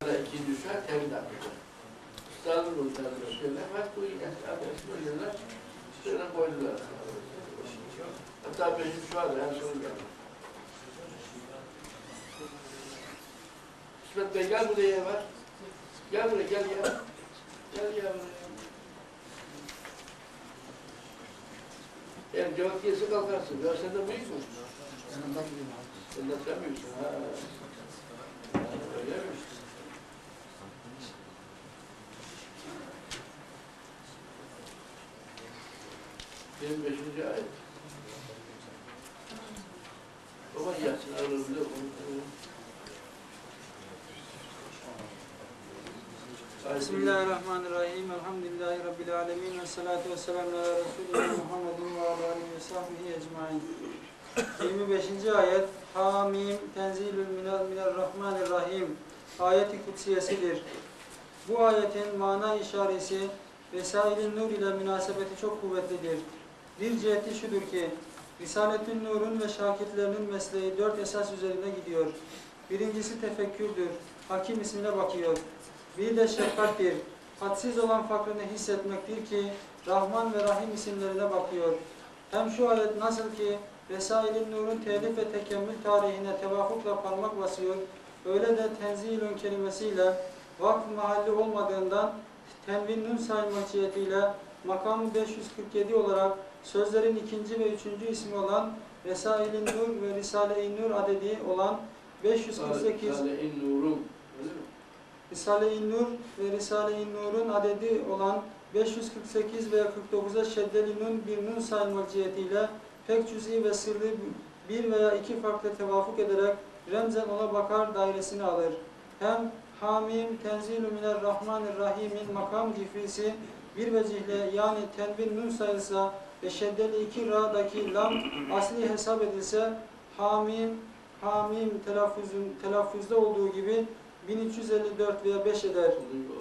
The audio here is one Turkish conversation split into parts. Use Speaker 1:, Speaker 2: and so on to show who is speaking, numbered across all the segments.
Speaker 1: İkinci şart tevhid hakkıdır. Üstadın ruhlarına söyler, bu söylerler, üstlerine koydular. Hatta benim şu anda en son geldi. İsmet Bey gel buraya var. Gel buraya, gel ya. Gel ya buraya. Yani cevap gelirse kalkarsın. Ya sen de büyük müsün? Sen de sen büyüksün. Ha. Öyle mi? 25. ayet. Baba yatsın aramızda.
Speaker 2: Bismillahirrahmanirrahim. Elhamdülillahi Rabbil alemin. Ve salatu ve selamu ala Resulina Muhammedin ve ala aleyhi ve sahbihi ecmain. 25. ayet. Hamim tenzilül minarrahmanirrahim. Ayet-i kutsiyesidir. Bu ayetin mana işaresi Vesail-i Nur ile münasebeti çok kuvvetlidir. Bir ciheti şudur ki, Risalet-ü Nur'un ve şakirtlerinin mesleği 4 esas üzerine gidiyor. Birincisi tefekkürdür, hakim ismine bakıyor. Bir de şefkattir, hadsiz olan fakrını hissetmektir ki, Rahman ve Rahim isimlerine bakıyor. Hem şu ayet nasıl ki, Vesail-i Nur'un telif ve tekemmül tarihine tevafukla parmak basıyor, öyle de tenzilün kelimesiyle vakf mahalli olmadığından, tenvin-nun sayılmak cihetiyle makamı 547 olarak sözlerin ikinci ve üçüncü ismi olan Vesail-i Nur ve Risale-i Nur adedi olan 548 Risale-i Nur ve Risale-i Nur'un adedi olan 548 veya 49'a şeddeli nun bir nun sayılmak cihetiyle pek cüz'i ve sırrı bir veya iki farklı tevafuk ederek remzen ona bakar dairesini alır. Hem Hamim tenzilü minarrahmanirrahim'in makam cifrisi bir vecihle yani tenvin nun sayılsa ve şeddeli 2 ra'daki lam asli hesap edilse hamim telaffuzda olduğu gibi 1354 veya 5 eder.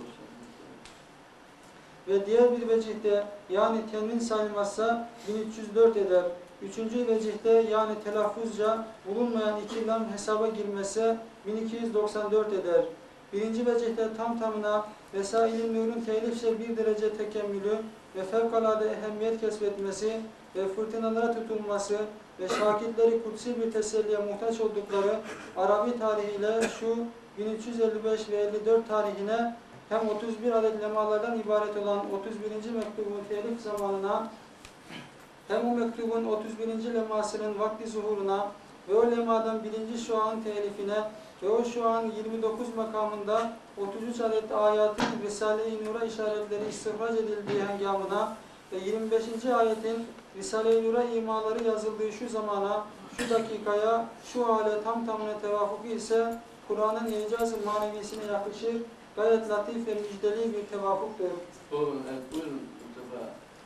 Speaker 2: Ve diğer bir vecihte yani tenvin sayılmazsa 1304 eder. Üçüncü vecihte yani telaffuzca bulunmayan 2 lam hesaba girmese 1294 eder. Birinci vecihte tam tamına Vesail-i Nur'un telifçe bir derece tekemmülü ve fevkalade ehemmiyet kesbetmesi ve fırtınalara tutulması ve şakitleri kutsi bir teselliye muhtaç oldukları Arabi tarihiyle şu 1355 ve 54 tarihine hem 31 adet lemalardan ibaret olan 31. mektubun telif zamanına hem o mektubun 31. lemasının vakti zuhuruna ve o lemadan 1. şuanın telifine ve o şuan 29 makamında 33 adet ayatın Risale-i Nur'a işaretleri istihraç edildiği hengamına ve 25. ayetin Risale-i Nur'a imaları yazıldığı şu zamana, şu dakikaya, şu hale tam tamına tevafuku ise Kur'an'ın icaz-ı manevisine yakışır, gayet latif ve müjdeli bir tevafuktur.
Speaker 1: Buyurun Mustafa.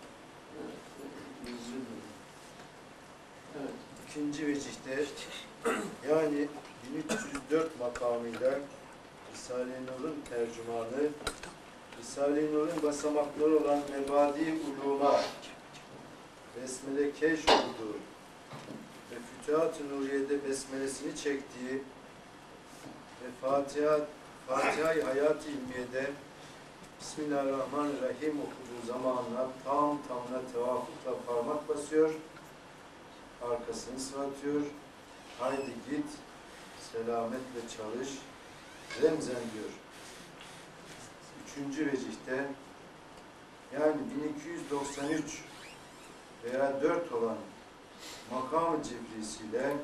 Speaker 3: Evet. İkinci vecihte yani 1304 makamıyla Risale-i Nur'un tercümanı, Risale-i Nur'un basamakları olan mebadi uluma, besmele keşf olduğu ve Fütuhat-ı Nuriye'de besmelesini çektiği ve Fatiha-i Hayat-ı İlmiye'de Bismillahirrahmanirrahim okuduğu zamanla tam tamına tevafukla parmak basıyor, arkasını sıvatıyor, haydi git, selametle çalış, remzen diyor. Üçüncü vecihte yani 1293 veya 4 olan makam-ı cibrisiyle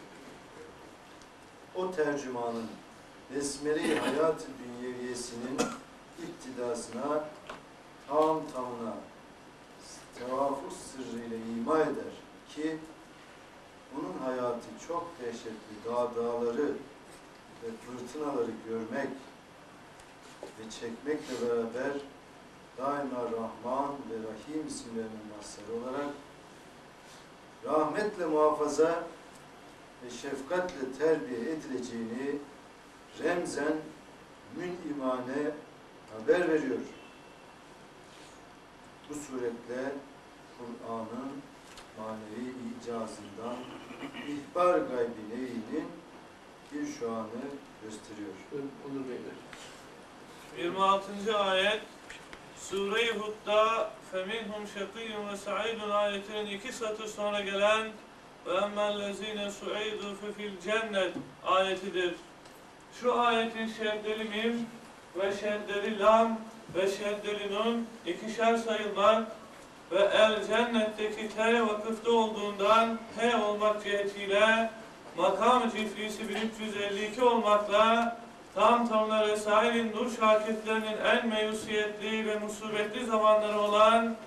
Speaker 3: o tercümanın Besmele-i Hayat-ı Dünyeviyesinin iktidasına tam tamına tevafuk sırrıyla ima eder ki bunun hayatı çok dehşetli dağları ve fırtınaları görmek ve çekmekle beraber daima Rahman ve Rahim isimlerinin mazharı olarak rahmetle muhafaza ve şefkatle terbiye edileceğini remzen mün'imane haber veriyor. Bu suretle Kur'an'ın manevi icazından ihbar gaybi neyinin bir şu anı gösteriyor.
Speaker 1: Onur Beyler.
Speaker 4: 26. ayet Sure-i Hud'da فَمِنْهُمْ شَقِيٌّ وَسَعِيدٌ ayetinin 2 satır sonra gelen وَاَمَّا الَّذ۪ينَ سُعِيدُوا فِي الْجَنَّةِ ayetidir. Şu ayetin şeddeli mim ve şeddeli lam ve şeddeli nun ikişer sayılmak ve el cennetteki T vakıfta olduğundan H olmak cihetiyle makam-ı cifrisi 1352 olmakla tam tamına Resail-i Nur şakirtlerinin en meyusiyetli ve musibetli zamanları olan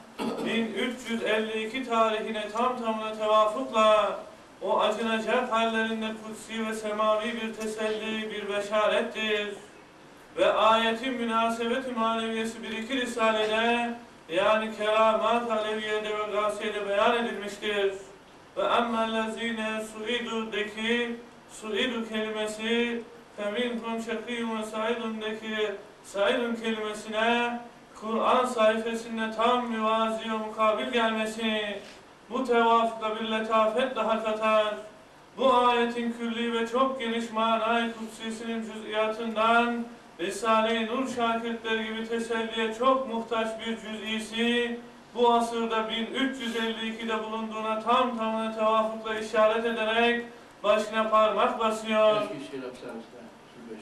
Speaker 4: 1352 tarihine tam tamına tevafukla o acınacak hallerinde kutsi ve semavi bir teselli, bir beşarettir. Ve ayetin münasebet-i maneviyesi bir iki risalede yani keramat aleviyede ve gâsiyede beyan edilmiştir. Ve emmellezîne su'idu'daki su'idu kelimesi فَمِنْهُمْ شَقِيٌّ وَسَعِدٌ'daki sa'idun kelimesine Kur'an sayfasında tam müvazi ve mukabil gelmesi bu tevafukla bir letafetle hak atar. Bu ayetin külli ve çok geniş manay kutsisinin cüz'iyatından Risale-i Nur şakirtleri gibi teselliye çok muhtaç bir cüz'isi bu asırda 1352'de bulunduğuna tam tamına tevafukla işaret ederek başına parmak basıyor.
Speaker 1: Eskişehir Hapishanesi'nde. 35.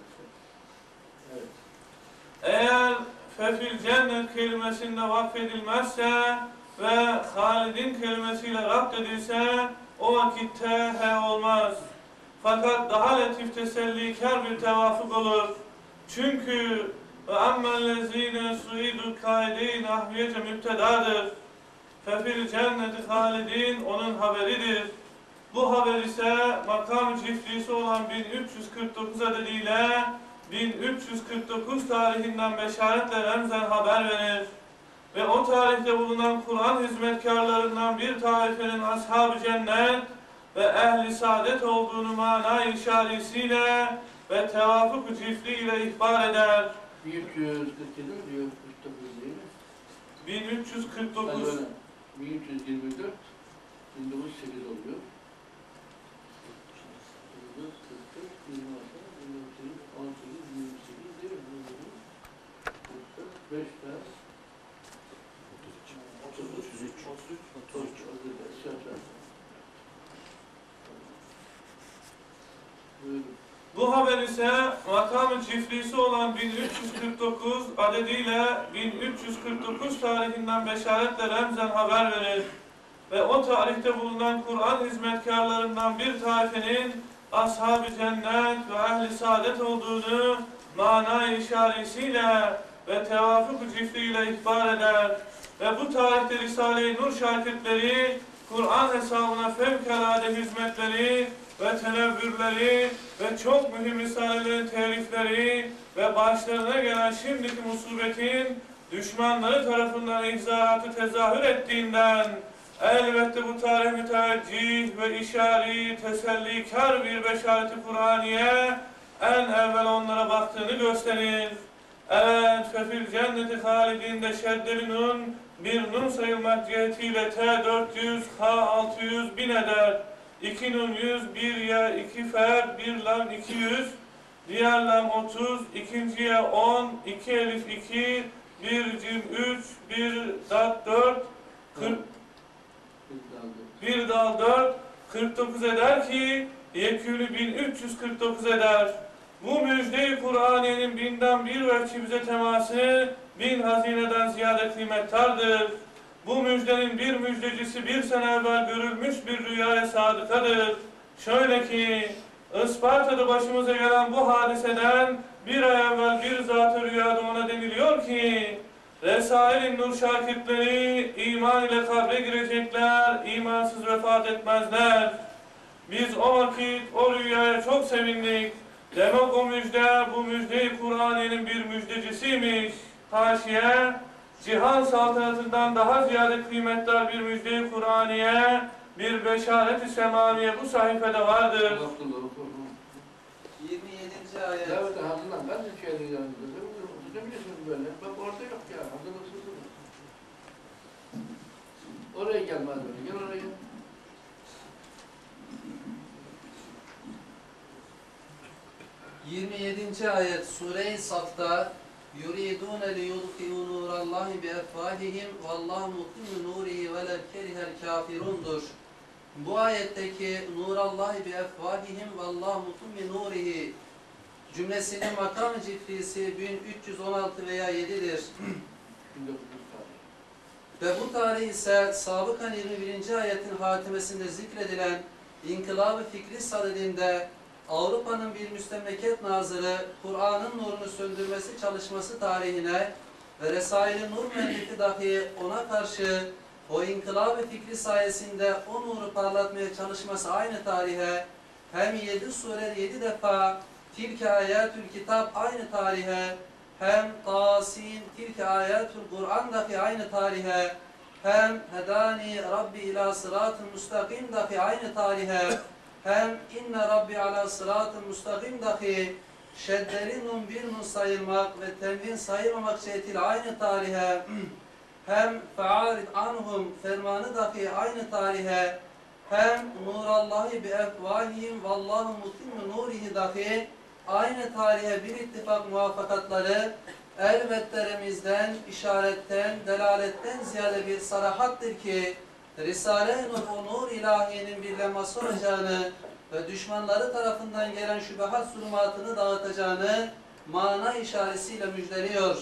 Speaker 1: Evet.
Speaker 4: Eğer fefil cennet kelimesinde vakfedilmezse ve halidin kelimesiyle rapt edilse o vakitte he olmaz. Fakat daha latif tesellikar bir tevafuk olur. Çünkü ve emmellezine suidu kaide-i nahviyece müptedadır. Fefil cenneti halidin onun haberidir. Bu haber ise makam çiftliğisi olan 1349 adediyle 1349 tarihinden beşaretle remzen haber verir. Ve o tarihte bulunan Kur'an hizmetkarlarından bir taifenin ashab-ı cennet ve ehli saadet olduğunu mana-i işaresiyle ve tevafuk-u çiftliğiyle ihbar eder.
Speaker 1: 1347 mi diyor? 49 değil mi?
Speaker 4: 1349.
Speaker 1: 1324 1908 oluyor. 1944 26 1918 28 değil mi? 45 tane 33 Bu haber ise makamı çiftliğisi olan 1349 adediyle 1349 tarihinden beşaretle remzen haber verir. Ve o tarihte bulunan Kur'an hizmetkarlarından bir taifenin ashab-ı cennet ve ehli saadet olduğunu mana-i işaresiyle ve tevafuk-u çiftliğiyle ihbar eder. Ve bu tarihte Risale-i Nur şakirtleri Kur'an hesabına fevkalade hizmetleri ve tenevvürleri ve çok mühim risalelerin telifleri ve başlarına gelen şimdiki musibetin düşmanları tarafından ihzaratı tezahür ettiğinden elbette bu tarih müteveccih ve işari, tesellikar bir beşareti Kur'aniye en evvel onlara baktığını gösterir. Evet, fefil cenneti halidinde şeddeli nun bir nun sayılmak cihetiyle T400, H600 bin eder. 2 nun 100, 1 ya, 2 fer, 1 lam 200, diğer lam 30, ikinciye 10, 2 elif 2, 1 cim 3, 1 dat 4, 40, 1 dal 4, 49 eder ki yekûlü 1349 eder. Bu müjde-i Kur'aniyenin binden bir veçhi bize teması 1000 hazineden ziyade kıymettardır. Bu müjdenin bir müjdecisi bir sene evvel görülmüş bir rüyaya sadıkadır. Şöyle ki, Isparta'da başımıza gelen bu hadiseden bir ay evvel bir zat-ı rüyada ona deniliyor ki, Resail-i Nur şakirtleri iman ile kabre girecekler, imansız vefat etmezler. Biz o vakit o rüyaya çok sevindik. Demek o müjde, bu müjde-i Kur'aniyenin bir müjdecisiymiş. Haşiye, cihan saltanatından daha ziyade kıymetli bir müjde-i Kur'aniye, bir beşaret-i semaviye bu sayfada vardır.
Speaker 5: 27. ayet.
Speaker 1: Evet, hazırlan. Ben de şeyden yanımda. Ne biliyorsunuz böyle? Bak orada yok ya. Hazırlıksızım. Oraya gelmez böyle. Gel oraya.
Speaker 5: 27. ayet Sure-i Saf'ta يُرِيدُونَ لِيُطْفِئُوا نُورَ اللّٰهِ بِأَفْوَاهِهِمْ وَاللّٰهُ مُتِمُّ نُورِهِ وَلَوْ كَرِهَ الْكَافِرُونَ'dur. Bu ayetteki Nurallahi bi efvahihim vallahu mutimmi nurihi cümlesinin makam-ı cifrisi 1316 veya 7'dir. Ve bu tarih ise sabıkan 21. ayetin hatimesinde zikredilen İnkılab-ı Fikri sadedinde Avrupa'nın bir müstemleket nazırı Kur'an'ın nurunu söndürmesi çalışması tarihine ve Resail-i Nur müellifi dahi ona karşı o inkılab-ı fikri sayesinde o nuru parlatmaya çalışması aynı tarihe, hem 7 surede 7 defa tilke ayetül kitap aynı tarihe, hem Tasin tilke ayetül Kur'an dahi aynı tarihe, hem Hedani Rabbi ila sırat-ı müstakim dahi aynı tarihe, hem inne Rabbi ala sırat-ı müstakim dahi şeddeli nun bir nun sayılmak ve tenvin sayılmamak cihetiyle aynı tarihe, hem fe'arid anhum fermanı dahi aynı tarihe, hem nurallahi bi efvahihim vallahu mutimmu nurihi dahi aynı tarihe bir ittifak muvaffakatları elbette remizden, işaretten, delaletten ziyade bir sarahattır ki Risale-i Nur o nur ilahiyenin birlenmesi olacağını ve düşmanları tarafından gelen şübehat zulümatını dağıtacağını mana işaretiyle müjdeliyor.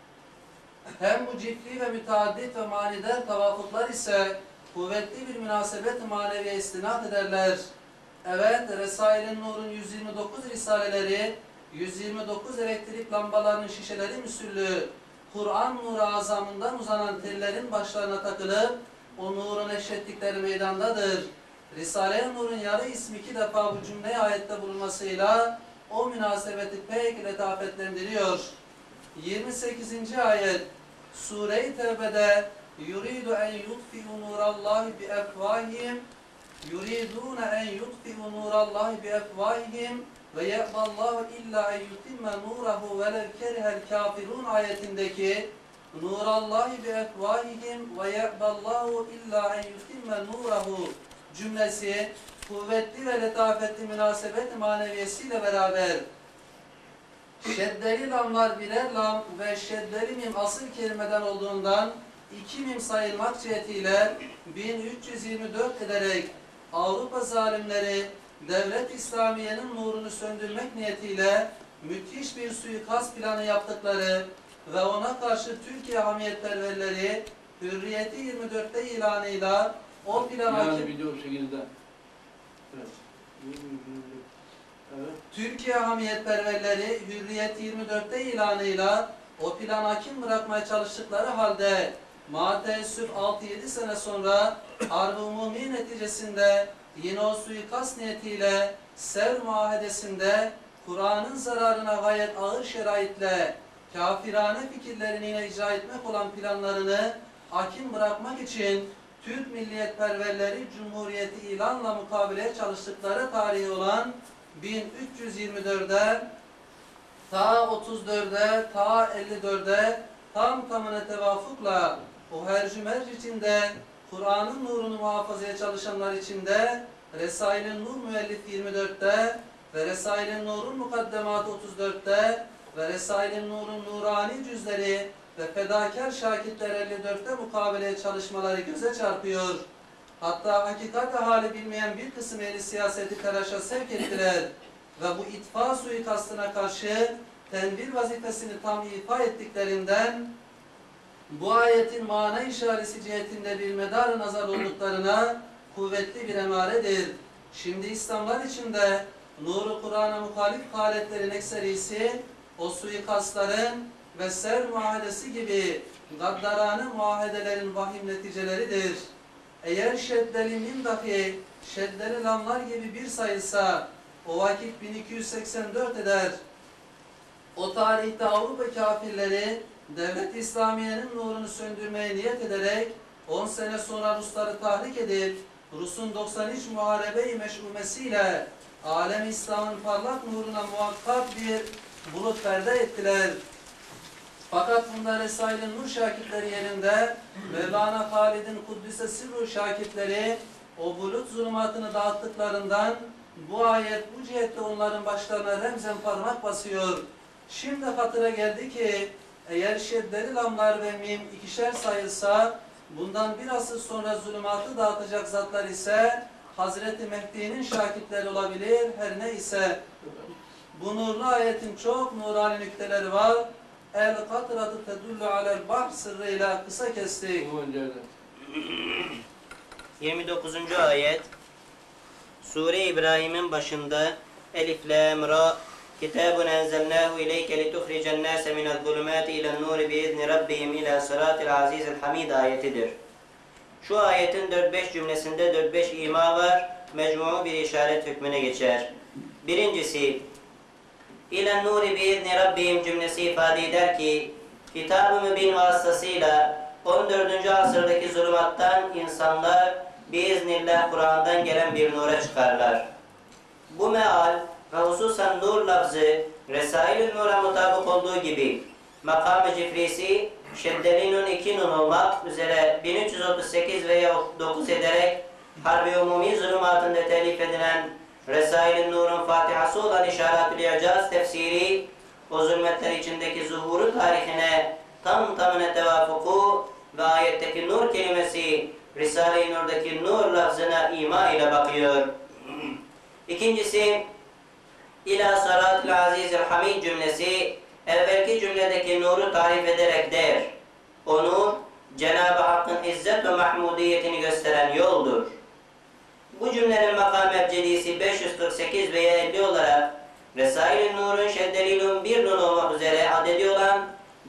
Speaker 5: Hem bu ciddi ve müteaddit ve manidar tavafuklar ise kuvvetli bir münasebet maneviye istinad ederler. Evet, Resail-i Nur'un 129 risaleleri, 129 elektrik lambalarının şişeleri müsüllü, Kur'an nuru azamından uzanan tellerin başlarına takılıp o nurun eşitlikleri meydandadır. Risale-i Nur'un yarı ismi 2 defa bu cümleye ayette bulunmasıyla o münasebeti pek letafetlendiriyor. 28. ayet Sure-i Tevbe'de yuridu en yutfi'u nurallahi bi efvahihim yuridune en yutfi'u nurallahi bi efvahihim ve ye'ballahu illa en yutimme nurahu velev kerihel kafirun ayetindeki nurallahi bi efvahihim ve ye'ballahu illa en yutimme nurahu cümlesi kuvvetli ve letafetli münasebet maneviyesiyle beraber şeddeli lamlar birer lam ve şeddeli mim asıl kelimeden olduğundan 2 mim sayılmak cihetiyle 1324 ederek Avrupa zalimleri devlet İslamiye'nin nurunu söndürmek niyetiyle müthiş bir suikast planı yaptıkları ve ona karşı Türkiye hamiyetperverleri Hürriyeti 24'te ilanıyla o plana
Speaker 6: video 8'de. Evet. Evet.
Speaker 5: Türkiye hamiyetperverleri Hürriyet 24'te ilanıyla o plan hakim bırakmaya çalıştıkları halde mateessüf 6-7 sene sonra Harb-ı Umumi neticesinde yine o suikast niyetiyle Sevr muahedesinde Kur'an'ın zararına gayet ağır şeraitle kafirane fikirlerini yine icra etmek olan planlarını hakim bırakmak için Türk milliyetperverleri Cumhuriyeti ilanla mukabileye çalıştıkları tarihi olan 1324'de ta 34'e ta 54'e tam tamına tevafukla o hercü merci içinde Kur'an'ın nurunu muhafazaya çalışanlar içinde Resail-i Nur müellif 24'te ve Resail-i Nur'un mukaddematı 34'te ve Resail-i Nur'un nurani cüzleri ve fedakar şakitler 54'te mukabeleye çalışmaları göze çarpıyor. Hatta hakikat hali bilmeyen bir kısım ehli siyaseti telaşa sevk ettiler ve bu itfa suikastına karşı tedbir vazifesini tam ifa ettiklerinden bu ayetin mana işaresi cihetinde bir medar nazar olduklarına kuvvetli bir emaredir. Şimdi İslamlar içinde nuru Kur'an'a muhalif faaliyetlerin ekserisi o suikastların ve Sevr muahedesi gibi gaddarane muahedelerin vahim neticeleridir. Eğer şeddeli mim dahi şeddeli lamlar gibi bir sayılsa o vakit 1284 eder. O tarihte Avrupa kafirleri Devlet-i İslamiye'nin nurunu söndürmeye niyet ederek 10 sene sonra Rusları tahrik edip Rus'un 93 muharebe-i meş'umesiyle alem İslam'ın parlak nuruna muhakkak bir bulut perde ettiler. Fakat bunda Resail-i Nur şakitleri yerinde Mevlana Halid'in Kuddise Sirru şakitleri o bulut zulümatını dağıttıklarından Bu ayet bu cihette onların başlarına remzen parmak basıyor. Şimdi hatıra geldi ki eğer şeddeli lamlar ve mim ikişer sayılsa bundan bir asır sonra zulümatı dağıtacak zatlar ise Hazreti Mehdi'nin şakitleri olabilir. Her ne ise bu nurlu ayetin çok nurani nükteleri var. El katratı tedullu alel bahr sırrıyla kısa kestik.
Speaker 6: Bu önce öyle.
Speaker 7: 29. ayet Sure İbrahim'in başında Elif Lam Ra Kitabun enzelnahu ileyke lituhricen nase minel zulümati ilen nuri biizni rabbihim ila sıratil azizil hamid ayetidir. Şu ayetin 4-5 cümlesinde 4-5 ima var, mecmu bir işaret hükmüne geçer. Birincisi, ilen nuri biizni rabbihim cümlesi ifade eder ki, Kitab-ı Mübin vasıtasıyla 14. asırdaki zulümattan insanlar biiznillah Kur'an'dan gelen bir nura çıkarlar. Bu meal ve hususen nur lafzı Resail-ü Nur'a mutabık olduğu gibi makam-ı cifrisi şeddeli nun 2 nun olmak üzere 1338 veya 9 ederek Harbi Umumi zulümatında telif edilen Resail-ü Nur'un Fatihası olan İşaret-ül İcaz tefsiri o zulmetler içindeki zuhuru tarihine tamına tevafuku ve ayetteki nur kelimesi Risale-i Nur'daki nur lafzına ima ile bakıyor. İkincisi, İlâ saratil azizil hamid cümlesi evvelki cümledeki nuru tarif ederek der. O nur, Cenab-ı Hakk'ın izzet ve mahmudiyetini gösteren yoldur. Bu cümlenin makam ebcedisi 548 veya 50 olarak Resail-i Nur'un şeddelilun bir nun olmak üzere adedi olan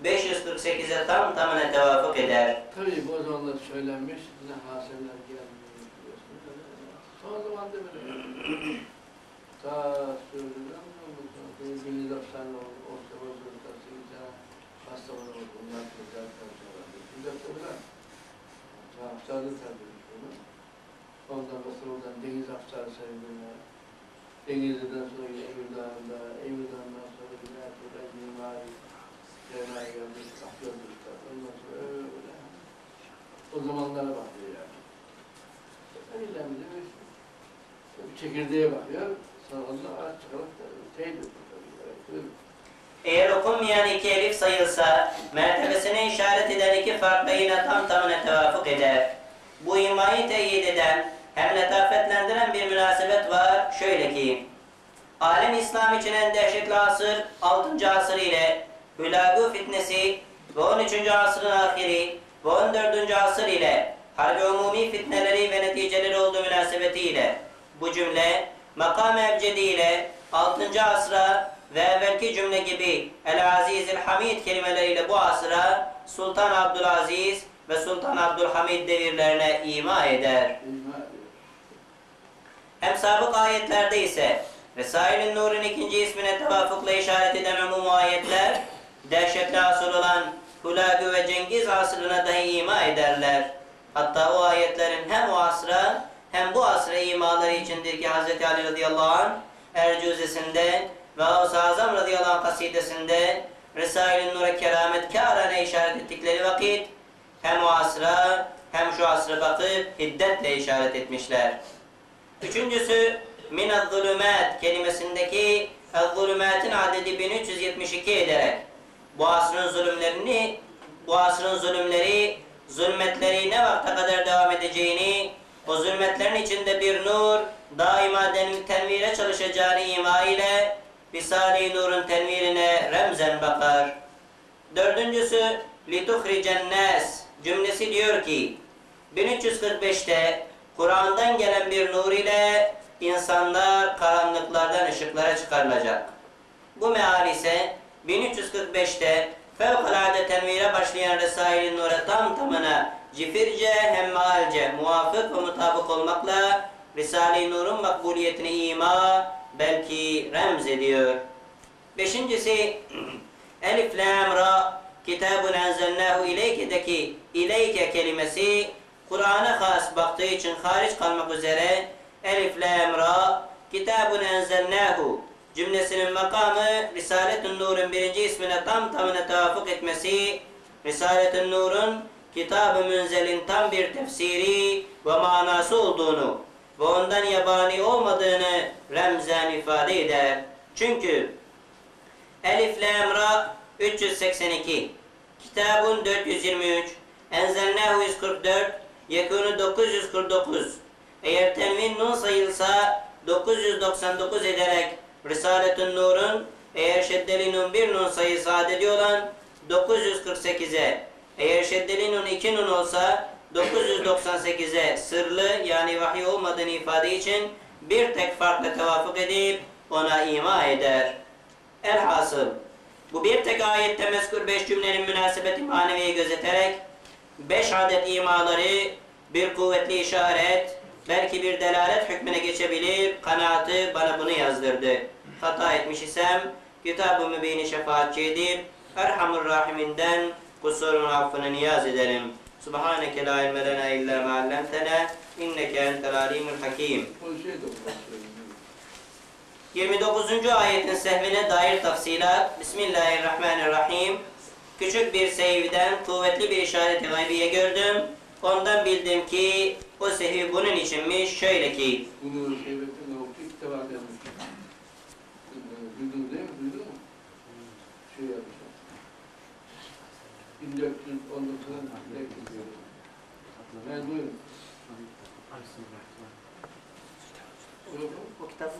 Speaker 7: 548'e tamına tevafuk eder.
Speaker 6: Tabii bu zamanlar söylenmiş, bize haseler gelmiyor biliyorsunuz. Son zamanda böyle. Ta söylenen bildiğiniz efsane olsa bozulursa size hasta olur, bunlar güzel karşılar. Güzel sorular. Haftalı tabii bunu. Ondan sonra oradan deniz haftalı sayılırlar. Denizli'den sonra Emirdan'da, Emirdan'dan sonra Güzel Turda, Mimari, Cemai geldik, Afyon'da. Ondan sonra öyle. O zamanlara bakıyor yani. Öyle mi demiş? Çekirdeğe bakıyor. Sonra ondan ağaç çıkarak teyit ediyor.
Speaker 7: Eğer okunmayan iki elif sayılsa, mertebesine işaret eden iki farkla yine tamına tevafuk eder. Bu imayı teyit eden, hem letafetlendiren bir münasebet var, şöyle ki, alem İslam için en dehşetli asır, 6. asır ile Hülagü fitnesi ve 13. asrın ahiri ve 14. asır ile harbi umumi fitneleri ve neticeleri olduğu münasebetiyle bu cümle, makam-ı ebcedi ile 6. asra ve evvelki cümle gibi El-Azizil Hamid kelimeleriyle bu asra Sultan Abdülaziz ve Sultan Abdülhamid devirlerine ima eder. Hem sabık ayetlerde ise Resail-i Nur'un ikinci ismine tevafukla işaret eden umum ayetler dehşetli asır olan Hulagü ve Cengiz asrına dahi ima ederler. Hatta o ayetlerin hem o asra hem bu asra imaları içindir ki Hz. Ali radıyallahu anh Ercüzesinde ve Avs-ı Azam radıyallahu anh kasidesinde Resail-i Nur'a kerametkârane işaret ettikleri vakit hem o asra hem şu asra bakıp hiddetle işaret etmişler. Üçüncüsü minez-zulümat kelimesindeki el-zulümatın adedi 1372 ederek bu asrın zulümleri, zulmetleri ne vakte kadar devam edeceğini, o zulmetlerin içinde bir nur daima tenvire çalışacağını ima ile Risale-i Nur'un tenvirine remzen bakar. Dördüncüsü lituhricen nas cümlesi diyor ki 1345'te Kur'an'dan gelen bir nur ile insanlar karanlıklardan ışıklara çıkarılacak. Bu meal ise 1345'te fevkalade tenvire başlayan Resail-i Nur'a tamına cifirce hem mealce muvafık ve mutabık olmakla Risale-i Nur'un makbuliyetine ima belki remz ediyor. Beşincisi Elif Lam Ra Kitabun enzelnahu ileyke'deki ileyke kelimesi Kur'an'a has baktığı için hariç kalmak üzere Elif Lam Ra Kitabun enzelnahu cümlesinin makamı Risalet-ün Nur'un birinci ismine tamına tevafuk etmesi, Risalet-ün Nur'un Kitab-ı Münzel'in tam bir tefsiri ve manası olduğunu ve ondan yabani olmadığını remzen ifade eder. Çünkü Elif Lam Ra 382, Kitabun 423, Enzelnahu 144, Yekûnü 949. Eğer tenvin nun sayılsa 999 ederek Risaletün Nur'un, eğer şeddeli nun bir nun sayısı adedi olan 948'e, eğer şeddeli nun 2 nun olsa 998'e sırlı yani vahiy olmadığını ifade için bir tek farkla tevafuk edip ona ima eder. Elhasıl bu bir tek ayette mezkur 5 cümlenin münasebeti maneviye gözeterek 5 adet imaları bir kuvvetli işaret, belki bir delalet hükmüne geçebilir, kanaatı bana bunu yazdırdı. Hata etmiş isem Kitab-ı Mübin-i şefaatçi edip Erhamur Rahiminden kusurun affını niyaz ederim. Subhaneke la ilme lena illa ma allamtena inneke entel alimul hakim. 29. ayetin sehvine dair tafsilat. Bismillahirrahmanirrahim. Küçük bir sehviden kuvvetli bir işareti gaybiye gördüm. Ondan bildim ki o sehvi bunun içinmiş. Şöyle ki.
Speaker 6: Bunu sehvetin okudu ilk defa gelmiş. Duydun değil mi? Duydun mu? Şey yapmışlar. 1419'dan ben duydum.
Speaker 7: O kitabı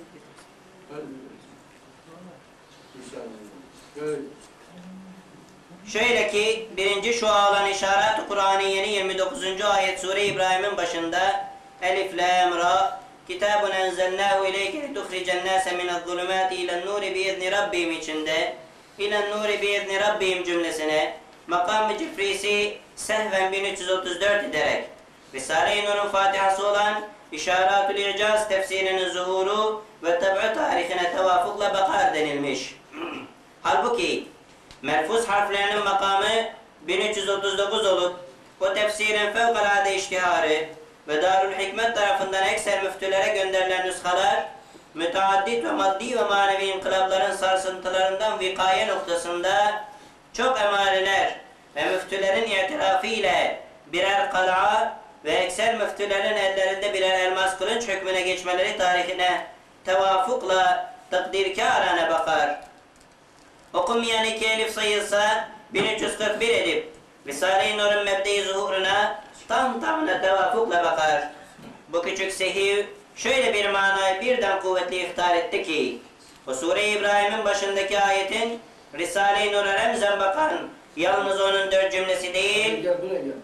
Speaker 7: şöyle ki, birinci şua olan işaret-i Kur'aniye'nin 29. ayet Sure-i İbrahim'in başında Elif Lam Ra Kitabun enzelnahu ileyke lituhricen nase minez-zulumati ilen-nuri biizni rabbihim içinde ilen-nuri biizni rabbihim cümlesine makam-ı cifrisi sehven 1334 ederek Risale-i Nur'un Fatihası olan İşarat-ül İcaz tefsirinin zuhuru ve tab'u tarihine tevafukla bakar denilmiş. Halbuki merfuz harflerinin makamı 1339 olup o tefsirin fevkalade iştiharı ve Darül Hikmet tarafından ekser müftülere gönderilen nüshalar müteaddit ve maddi ve manevi inkılapların sarsıntılarından vikaye noktasında çok emareler ve müftülerin itirafı ile birer kal'a ve ekser müftülerin ellerinde birer elmas kılınç hükmüne geçmeleri tarihine tevafukla takdirkârane bakar. Okunmayan iki elif sayılsa 1341 edip Risale-i Nur'un mebde-i zuhuruna tamına tevafukla bakar. Bu küçük sehiv şöyle bir manayı birden kuvvetli ihtar etti ki o Sure-i İbrahim'in başındaki ayetin Risale-i Nur'a remzen bakan yalnız onun 4 cümlesi değil.
Speaker 6: Gel buraya gel.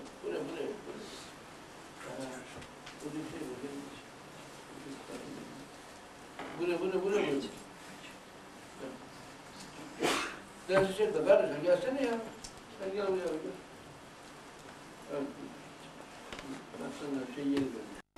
Speaker 6: Buraya. Dersi çekme, kardeşim gelsene ya. Sen gel buraya. Evet. Ben sana şey yeri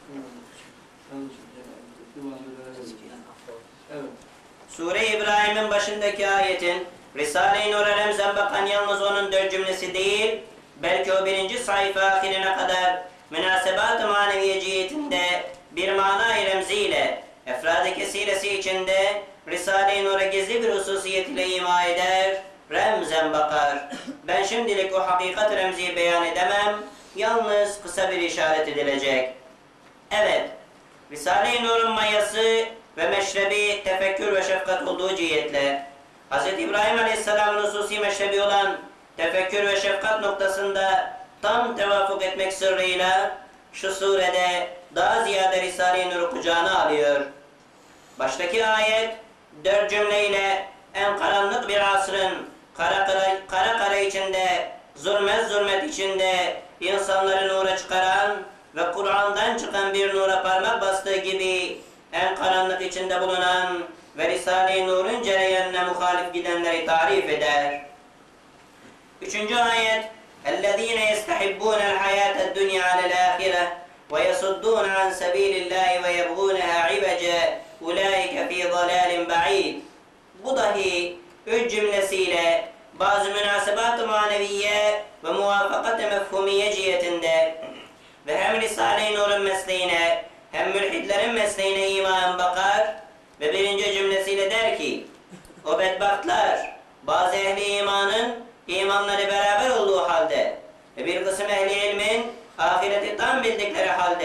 Speaker 6: Evet.
Speaker 7: Sure-i İbrahim'in başındaki ayetin Risale-i Nur'a remzen bakan yalnız onun 4 cümlesi değil, belki o 1. sayfa ahirine kadar münasebat-ı maneviye cihetinde bir mana-i remziyle efrad-ı kesiresi içinde Risale-i Nur'a gizli bir hususiyet ile ima eder, remzen bakar. Ben şimdilik o hakikat remziyi beyan edemem, yalnız kısa bir işaret edilecek. Evet, Risale-i Nur'un mayası ve meşrebi tefekkür ve şefkat olduğu cihetle Hz. İbrahim Aleyhisselam'ın hususi meşrebi olan tefekkür ve şefkat noktasında tam tevafuk etmek sırrıyla şu surede daha ziyade Risale-i Nur'u kucağına alıyor. Baştaki ayet 4 cümleyle en karanlık bir asrın kara içinde, zulmet içinde insanları nura çıkaran ve Kur'an'dan çıkan bir nura parmak bastığı gibi en karanlık içinde bulunan ve Risale-i Nur'un cereyanına muhalif gidenleri tarif eder. 3. ayet اَلَّذ۪ينَ يَسْتَحِبُّونَ الْحَيَاةَ الدُّنْيَا عَلَى الْآخِرَةِ وَيَصُدُّونَ عَنْ سَب۪يلِ اللّٰهِ وَيَبْغُونَهَا عِوَجًا اُولَٰئِكَ ف۪ي ضَلَالٍ بَعِيدٍ. Bu dahi 3 cümlesiyle bazı münasebat-ı maneviye ve muvafakat-ı mefhumiye cihetinde ve hem Risale-i Nur'un mesleğine hem mülhidlerin mesleğine iman bakar ve 1. cümlesiyle der ki o bedbahtlar bazı ehli imanın imanları beraber olduğu halde ve bir kısım ehli ilmin ahireti tam bildikleri halde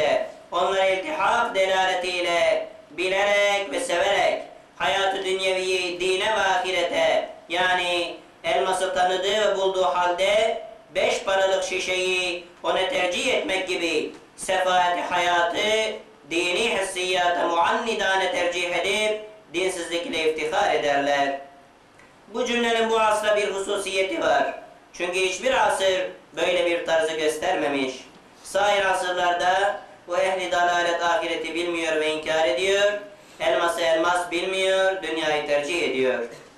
Speaker 7: onları iltihak delaletiyle bilerek ve severek hayatı dünyeviyi dine ve ahirete, yani elması tanıdığı ve bulduğu halde 5 paralık şişeyi ona tercih etmek gibi sefaati hayatı dini hissiyata muannidane tercih edip dinsizlikle iftihar ederler. Bu cümlenin bu asra bir hususiyeti var. Çünkü hiçbir asır böyle bir tarzı göstermemiş. Sair asırlarda bu ehli dalalet ahireti bilmiyor ve inkar ediyor. Elması elmas bilmiyor, dünyayı tercih ediyor.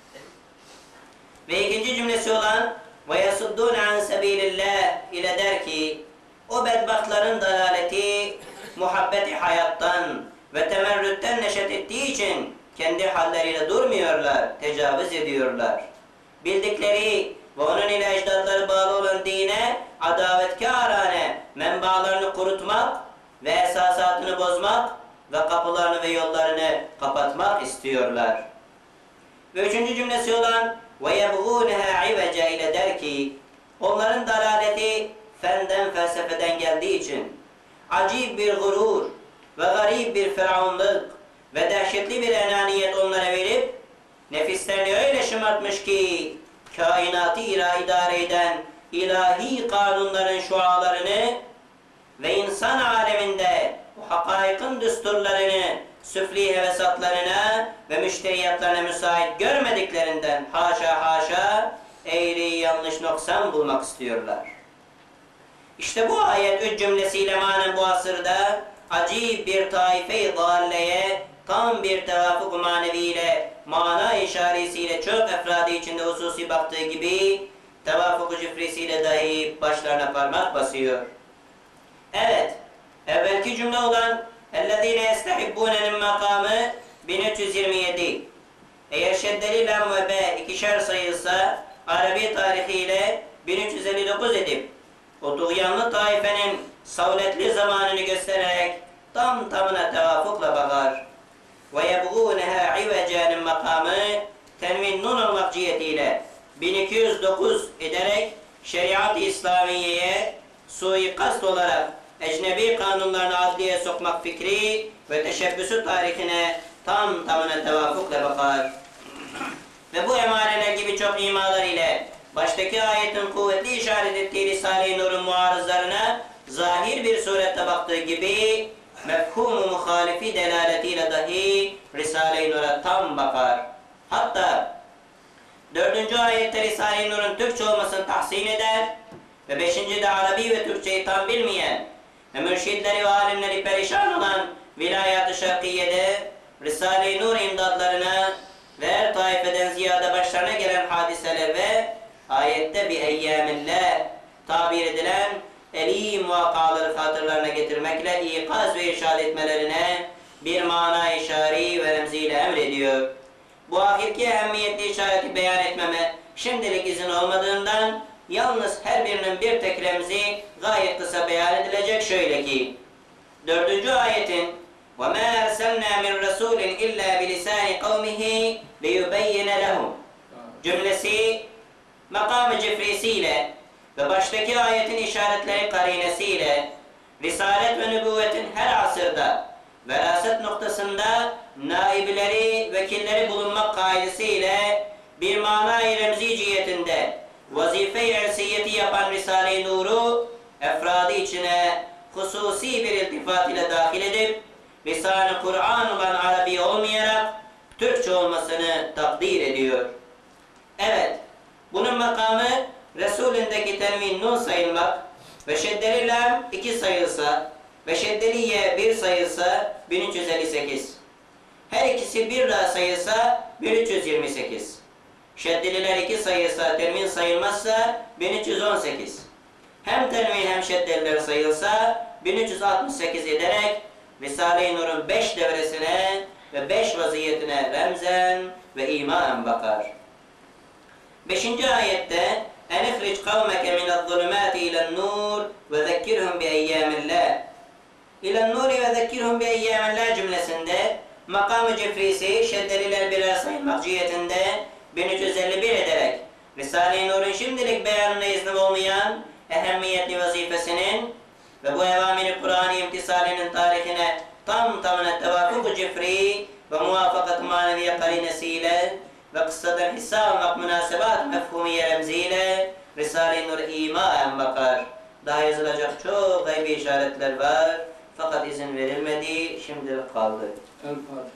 Speaker 7: Ve ikinci cümlesi olan وَيَسُدُّونَ عَنْ سَب۪يلِ اللّٰهِ ile der ki, o bedbahtların dalaleti muhabbeti hayattan ve temerrütten neşet ettiği için kendi halleriyle durmuyorlar, tecavüz ediyorlar. Bildikleri ve onun ile ecdadları bağlı olan dine adavetkârane menbalarını kurutmak ve esasatını bozmak ve kapılarını ve yollarını kapatmak istiyorlar. Ve üçüncü cümlesi olan وَيَبْغُونَهَا عِوَجَ ile der ki, onların dalaleti fenden, felsefeden geldiği için acib bir gurur ve garip bir firavunluk ve dehşetli bir enaniyet onlara verip nefislerini öyle şımartmış ki kainatı idare eden ilahi kanunların şualarını ve insan aleminde bu hakaikın düsturlarını süfli hevesatlarına ve müşteriyatlarına müsait görmediklerinden haşa haşa eğri yanlış noksan bulmak istiyorlar. İşte bu ayet 3 cümlesiyle manen bu asırda acib bir taife-i dalleye tam bir tevafuk maneviyle, mana işaresiyle çok efradı içinde hususi baktığı gibi tevafuk-u cifrisiyle dahi başlarına parmak basıyor. Evet, evvelki cümle olan اَلَّذ۪ينَ يَسْتَحِبُّونَ'nın makamı 1327. Eğer şeddeli lam ve be ikişer sayılsa Arabi tarihiyle 1359 edip o tuğyanlı taifenin savletli zamanını göstererek tam tamına tevafukla bakar. وَيَبْغُونَهَا عِوَجَانın makamı tenvin nun olmak cihetiyle 1209 ederek şeriat-ı İslamiye'ye suikast olarak ecnebi kanunlarını adliye sokmak fikri ve teşebbüsü tarihine tam tamına tevafukla bakar. Ve bu emareler gibi çok imalar ile baştaki ayetin kuvvetli işaret ettiği Risale-i Nur'un muarızlarına zahir bir surette baktığı gibi mefhum-u muhalifi delaletiyle dahi Risale-i Nur'a tam bakar. Hatta 4. ayette Risale-i Nur'un Türkçe olmasını tahsin eder ve 5. de Arabi ve Türkçeyi tam bilmeyen ve mürşidleri ve alimleri perişan olan Vilayat-ı Şarkiye'de Risale-i Nur imdadlarına ve her taifeden ziyade başlarına gelen hadiseler ve ayette bir eyyâmillah tabir edilen elim vakaları hatırlarına getirmekle ikaz ve irşad etmelerine bir mana işari ve remziyle emrediyor. Bu ahirki ehemmiyetli işareti beyan etmeme şimdilik izin olmadığından yalnız her birinin bir tek remzi gayet kısa beyan edilecek şöyle ki 4. ayetin وَمَا أَرْسَلْنَا مِنْ رَسُولٍ إِلَّا بِلِسَانِ قَوْمِهِ لِيُبَيِّنَ لَهُمْ cümlesi makamı cifrisiyle ve baştaki ayetin işaretleri karinesiyle risalet ve nübüvvetin her asırda veraset noktasında naibleri, vekilleri bulunmak kaidesiyle bir mana-i remzi cihetinde vazife-i ersiyeti yapan Risale-i Nur'u efradı içine hususi bir iltifat ile dahil edip lisan-ı Kur'an olan Arabi olmayarak Türkçe olmasını takdir ediyor. Evet, bunun makamı Resulündeki tenvin nun sayılmak ve şeddeli lam 2 sayılsa ve şeddeli ye 1 sayılsa 1358. Her ikisi bir daha sayılsa 1328. Şeddeliler 2 sayılsa, tenvin sayılmazsa 1318. Hem tenvin hem şeddeliler sayılsa 1368 ederek Risale-i Nur'un 5 devresine ve 5 vaziyetine remzen ve imanen bakar. 5. ayette اَنِخْرِجْ قَوْمَكَ مِنَ الظُّلُمَاتِ اِلَى النُّورِ وَذَكِّرْهُمْ بِاَيَّامِ اللّٰهِ اِلَى النُّورِ وَذَكِّرْهُمْ بِاَيَّامِ اللّٰه cümlesinde makamı cifrisi şeddeliler birer sayılmak cihetinde 1351 ederek Risale-i Nur'un şimdilik beyanına izni olmayan ehemmiyetli vazifesinin ve bu evamiri Kur'an-ı imtisalinin tarihine tam tamına tevafuk-u cifri ve muvafakat maneviye karinesiyle ve kıssadan hissa almak münasebat mefhumiye remziyle Risale-i Nur imaen bakar. Daha yazılacak çok gaybi işaretler var. Fakat izin verilmedi, şimdilik kaldı.
Speaker 6: El Fatiha.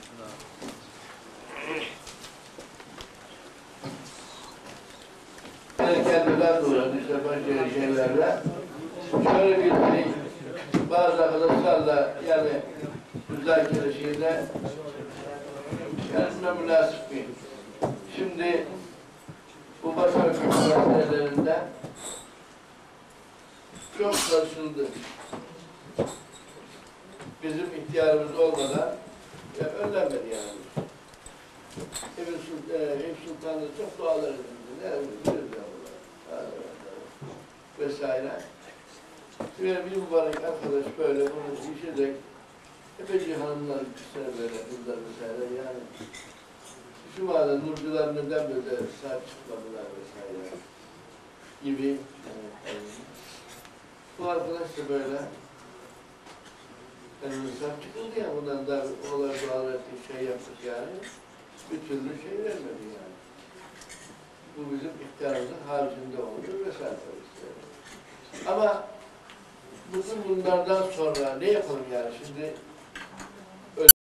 Speaker 6: Kendiler duran işte başka şeylerle. Şöyle bir şey, bazı arkadaşlarla yani müzakere şeyinde kendime münasip miyim? Şimdi bu başörtü meselelerinde çok karşıldı. Bizim ihtiyarımız olmadan önlenmedi yani. Eyüp Sultan'da çok dualar edildi. Vesaire. Ve bir mübarek arkadaş böyle bunu işecek. Epeyce hanımlar kısa böyle kızlar vesaire yani. Şu mağada nurcular neden böyle sahip çıkmadılar vesaire gibi. Yani. Bu arkadaş da böyle sahip çıkıldı ya bundan da oğlar dualar ettiği şey yaptık yani. Bir türlü şey vermedi yani. Bu bizim ihtiyarımızın haricinde olur vesaire. Ama bütün bunlardan sonra ne yapalım yani şimdi